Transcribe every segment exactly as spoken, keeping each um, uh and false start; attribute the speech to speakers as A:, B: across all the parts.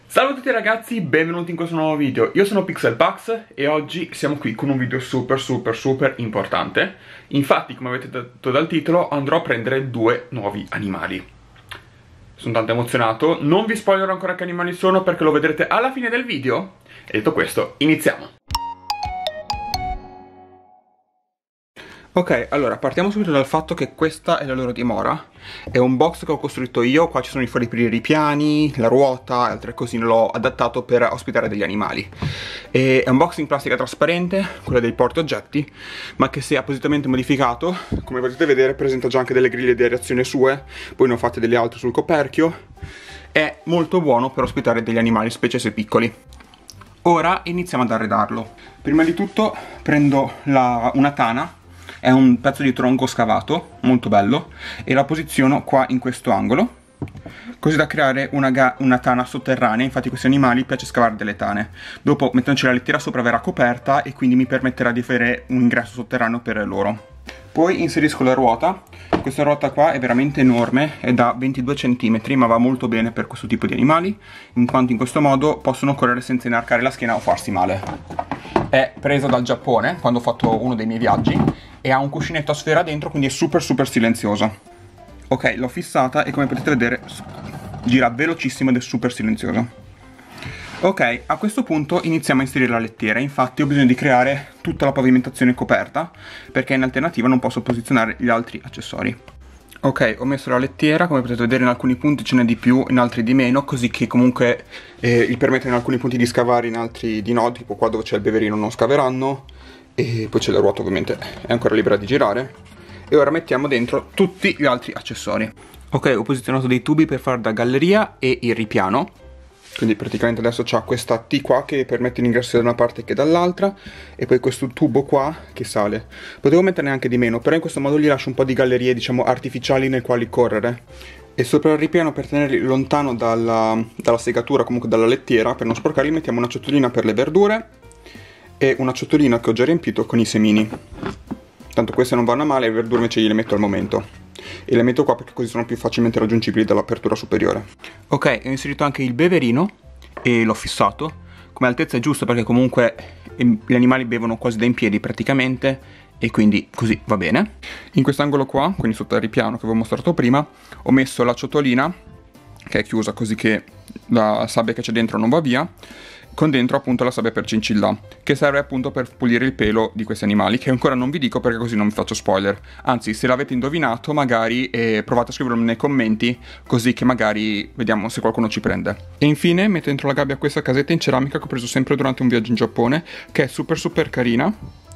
A: Salve a tutti ragazzi, benvenuti in questo nuovo video. Io sono Pixelpax e oggi siamo qui con un video super super super importante. Infatti, come avete detto dal titolo, andrò a prendere due nuovi animali. Sono tanto emozionato, non vi spoilerò ancora che animali sono perché lo vedrete alla fine del video. E detto questo, iniziamo. Ok, allora partiamo subito dal fatto che questa è la loro dimora. È un box che ho costruito io, qua ci sono i fori per i ripiani, la ruota e altre cosine, l'ho adattato per ospitare degli animali. E è un box in plastica trasparente, quella dei portaoggetti, ma che se appositamente modificato, come potete vedere presenta già anche delle griglie di aerazione sue, poi ne ho fatte delle altre sul coperchio. È molto buono per ospitare degli animali, specie se piccoli. Ora iniziamo ad arredarlo. Prima di tutto prendo la, una tana. È un pezzo di tronco scavato, molto bello, e la posiziono qua in questo angolo, così da creare una, una tana sotterranea. Infatti a questi animali piace scavare delle tane. Dopo, mettendoci la lettiera sopra, verrà coperta e quindi mi permetterà di fare un ingresso sotterraneo per loro. Poi inserisco la ruota. Questa ruota qua è veramente enorme, è da ventidue centimetri, ma va molto bene per questo tipo di animali, in quanto in questo modo possono correre senza inarcare la schiena o farsi male. È presa dal Giappone, quando ho fatto uno dei miei viaggi, e ha un cuscinetto a sfera dentro, quindi è super super silenziosa. Ok, l'ho fissata e come potete vedere gira velocissimo ed è super silenziosa. Ok, a questo punto iniziamo a inserire la lettiera. Infatti ho bisogno di creare tutta la pavimentazione coperta, perché in alternativa non posso posizionare gli altri accessori. Ok, ho messo la lettiera, come potete vedere in alcuni punti ce n'è di più, in altri di meno, così che comunque eh, gli permette in alcuni punti di scavare, in altri di no, tipo qua dove c'è il beverino non scaveranno. E poi c'è la ruota, ovviamente è ancora libera di girare. E ora mettiamo dentro tutti gli altri accessori. Ok, ho posizionato dei tubi per fare da galleria e il ripiano. Quindi praticamente adesso c'ha questa T qua che permette l'ingresso da una parte che dall'altra, e poi questo tubo qua che sale. Potevo metterne anche di meno, però in questo modo gli lascio un po' di gallerie, diciamo, artificiali nel quali correre. E sopra il ripiano, per tenerli lontano dalla, dalla segatura, comunque dalla lettiera, per non sporcarli, mettiamo una ciotolina per le verdure e una ciotolina che ho già riempito con i semini. Tanto queste non vanno a male, le verdure invece gliele metto al momento. E le metto qua perché così sono più facilmente raggiungibili dall'apertura superiore. Ok, ho inserito anche il beverino e l'ho fissato. Come altezza è giusta, perché comunque gli animali bevono quasi da in piedi praticamente, e quindi così va bene. In quest'angolo qua, quindi sotto il ripiano che vi ho mostrato prima, ho messo la ciotolina, che è chiusa così che la sabbia che c'è dentro non va via, con dentro appunto la sabbia per cincilla, che serve appunto per pulire il pelo di questi animali, che ancora non vi dico perché così non vi faccio spoiler. Anzi, se l'avete indovinato magari eh, provate a scriverlo nei commenti, così che magari vediamo se qualcuno ci prende. E infine metto dentro la gabbia questa casetta in ceramica che ho preso sempre durante un viaggio in Giappone, che è super super carina.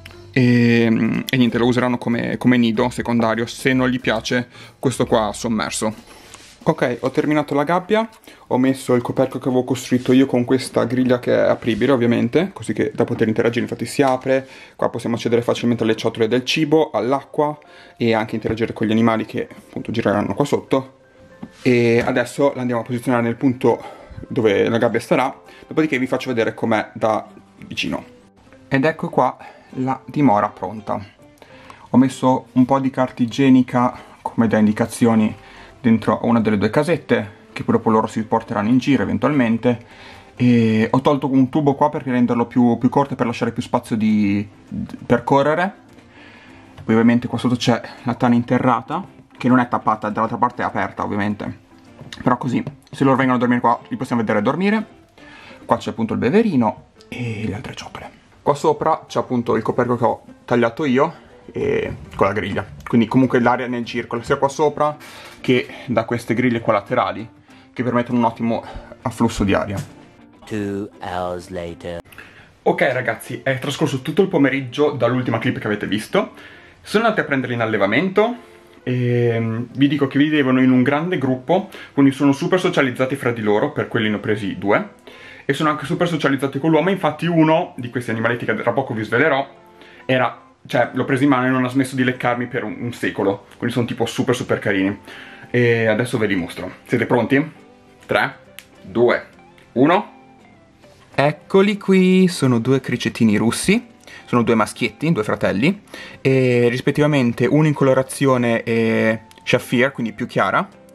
A: E, e niente, lo useranno come, come nido secondario se non gli piace questo qua sommerso. Ok, ho terminato la gabbia, ho messo il coperchio che avevo costruito io con questa griglia che è apribile ovviamente, così che da poter interagire, infatti si apre, qua possiamo accedere facilmente alle ciotole del cibo, all'acqua e anche interagire con gli animali che appunto gireranno qua sotto. E adesso la andiamo a posizionare nel punto dove la gabbia starà, dopodiché vi faccio vedere com'è da vicino. Ed ecco qua la dimora pronta. Ho messo un po' di carta igienica come da indicazioni dentro una delle due casette, che poi dopo loro si porteranno in giro eventualmente, e ho tolto un tubo qua per renderlo più, più corto e per lasciare più spazio di, di, per correre. Poi ovviamente qua sotto c'è la tana interrata, che non è tappata, dall'altra parte è aperta ovviamente, però così se loro vengono a dormire qua li possiamo vedere dormire. Qua c'è appunto il beverino e le altre ciotole. Qua sopra c'è appunto il coperchio che ho tagliato io e con la griglia, quindi comunque l'aria nel circolo sia qua sopra che da queste griglie qua laterali, che permettono un ottimo afflusso di aria.
B: Two hours later.
A: Ok ragazzi, è trascorso tutto il pomeriggio dall'ultima clip che avete visto. Sono andati a prenderli in allevamento e vi dico che vivevano in un grande gruppo, quindi sono super socializzati fra di loro, per quelli ne ho presi due, e sono anche super socializzati con l'uomo. Infatti uno di questi animaletti che tra poco vi svelerò era, cioè l'ho preso in mano e non ha smesso di leccarmi per un, un secolo, quindi sono tipo super super carini. E adesso ve li mostro. Siete pronti? tre, due, uno. Eccoli qui, sono due cricettini russi, sono due maschietti, due fratelli, e rispettivamente uno in colorazione eh, Saphir, quindi più chiara,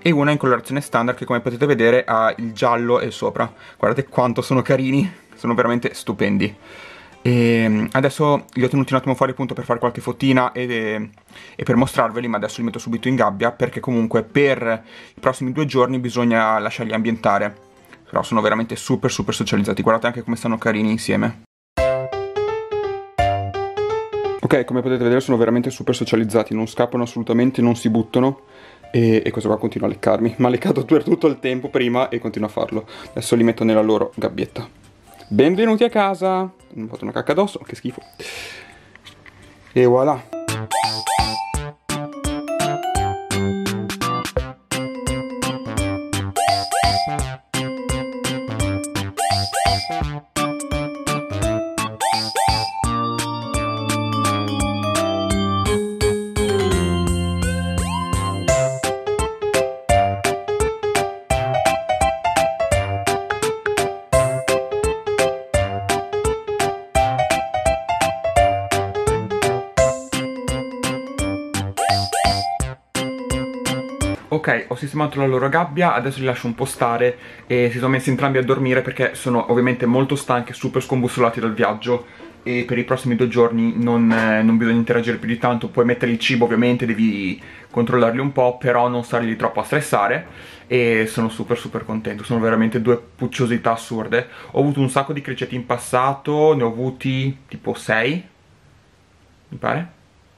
A: e una in colorazione standard che, come potete vedere, ha il giallo e il sopra. Guardate quanto sono carini, sono veramente stupendi. E adesso li ho tenuti un attimo fuori appunto per fare qualche fotina e, e per mostrarveli, ma adesso li metto subito in gabbia perché comunque per i prossimi due giorni bisogna lasciarli ambientare. Però sono veramente super super socializzati, guardate anche come stanno carini insieme. Ok, come potete vedere sono veramente super socializzati, non scappano assolutamente, non si buttano. E, e questo qua continua a leccarmi, mi ha leccato per tutto il tempo prima e continua a farlo. Adesso li metto nella loro gabbietta. Benvenuti a casa! Mi ho fatto una cacca addosso, che schifo. E voilà! Ok, ho sistemato la loro gabbia, adesso li lascio un po' stare e si sono messi entrambi a dormire perché sono ovviamente molto stanchi, super scombussolati dal viaggio e per i prossimi due giorni non, eh, non bisogna interagire più di tanto. Puoi mettergli il cibo ovviamente, devi controllarli un po', però non starli troppo a stressare e sono super super contento, sono veramente due pucciosità assurde. Ho avuto un sacco di criceti in passato, ne ho avuti tipo sei, mi pare?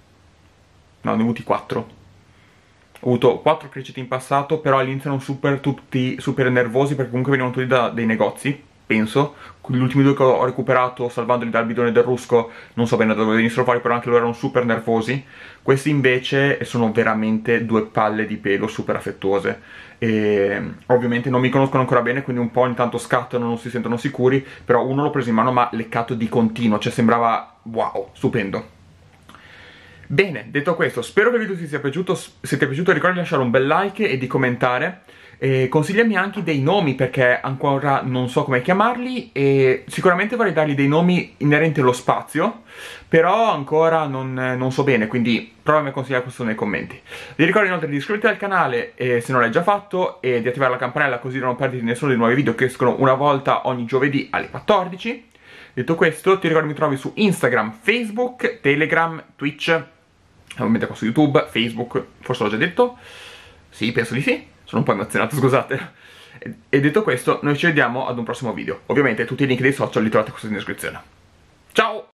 A: No, ne ho avuti quattro. Ho avuto quattro criceti in passato, però all'inizio erano super, tutti super nervosi perché comunque venivano tutti da dei negozi, penso. Gli ultimi due che ho recuperato salvandoli dal bidone del rusco, non so bene da dove venissero fuori, però anche loro erano super nervosi. Questi invece sono veramente due palle di pelo super affettuose. E ovviamente non mi conoscono ancora bene, quindi un po' ogni tanto scattano, non si sentono sicuri, però uno l'ho preso in mano ma leccato di continuo, cioè sembrava wow, stupendo. Bene, detto questo, spero che il video ti sia piaciuto. Se ti è piaciuto ricorda di lasciare un bel like e di commentare. E consigliami anche dei nomi perché ancora non so come chiamarli e sicuramente vorrei dargli dei nomi inerenti allo spazio, però ancora non, non so bene, quindi provami a consigliare questo nei commenti. Vi ricordo inoltre di iscriverti al canale eh, se non l'hai già fatto e di attivare la campanella così non perditi nessuno dei nuovi video che escono una volta ogni giovedì alle quattordici. Detto questo, ti ricordo che mi trovi su Instagram, Facebook, Telegram, Twitch, ovviamente qua su YouTube, Facebook, forse l'ho già detto? Sì, penso di sì, sono un po' emozionato, scusate. E, e detto questo, noi ci vediamo ad un prossimo video. Ovviamente tutti i link dei social li trovate qui in descrizione. Ciao!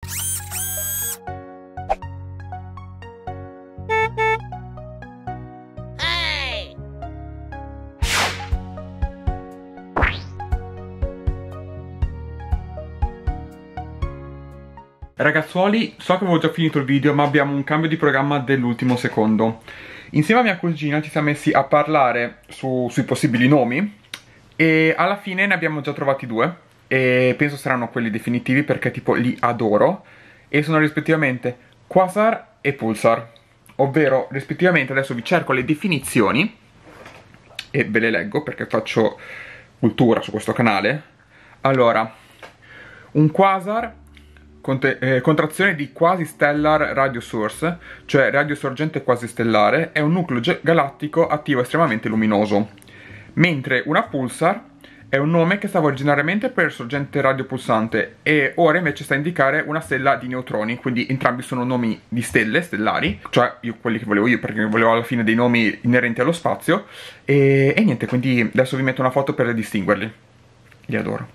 A: Ragazzuoli, so che avevo già finito il video, ma abbiamo un cambio di programma dell'ultimo secondo. Insieme a mia cugina ci siamo messi a parlare su, sui possibili nomi e alla fine ne abbiamo già trovati due e penso saranno quelli definitivi perché tipo li adoro e sono rispettivamente Quasar e Pulsar, ovvero rispettivamente, adesso vi cerco le definizioni e ve le leggo perché faccio cultura su questo canale. Allora, un Quasar, Eh, contrazione di quasi stellar radio source, cioè radio sorgente quasi stellare, è un nucleo galattico attivo estremamente luminoso, mentre una pulsar è un nome che stava originariamente per sorgente radio pulsante e ora invece sta a indicare una stella di neutroni, quindi entrambi sono nomi di stelle stellari, cioè io, quelli che volevo io perché volevo alla fine dei nomi inerenti allo spazio e, e niente, quindi adesso vi metto una foto per distinguerli. Li adoro.